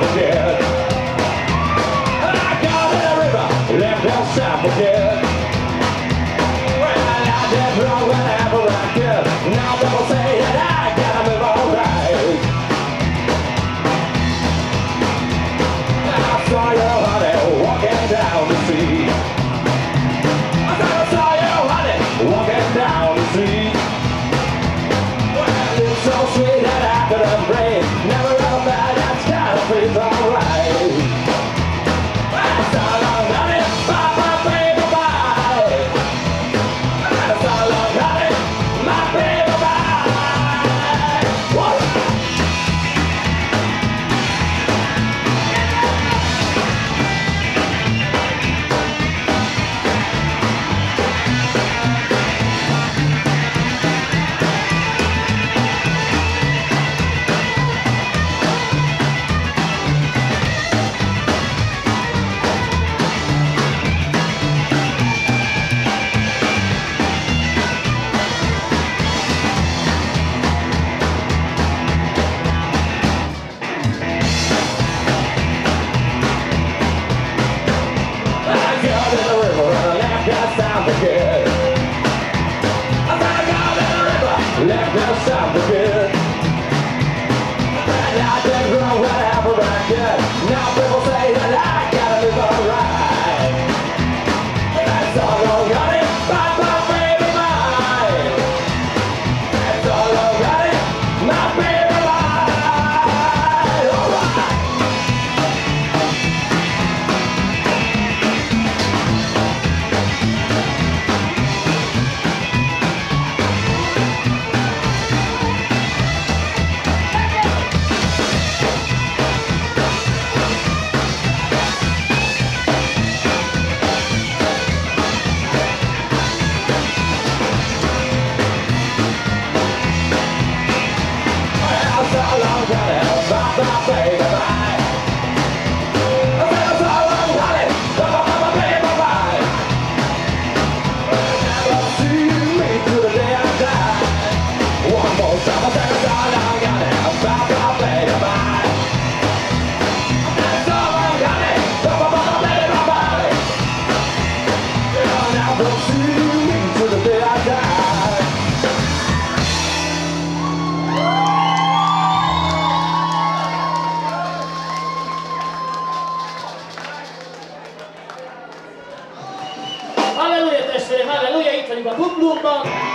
forget. I got in the river, left outside forget. When I did wrong, whatever I did, now people say that I gotta move alright. I saw you, honey, walking down the street. I saw you, honey, walking down the street. Well, it's so sweet that I couldn't breathe. Never ever felt that's gotta feel alright. So long, honey, bye bye, baby, bye. So long, honey, my baby, bye. What? Forget. I got in the river, left outside forget. And I did wrong whatever I did. Now people say that I gotta live alright. That's all I got it, bye bye baby bye. That's all I got it, my baby bye. Alright. Baby, bye. So long, honey, baby, bye. Never see me till the day I die. One more time, I say so long, honey, bye, baby, bye. So long, honey, baby, bye. Never see me till the day I die. Halleluja testvérem, halleluja, itt vagyunk a Kuplumban.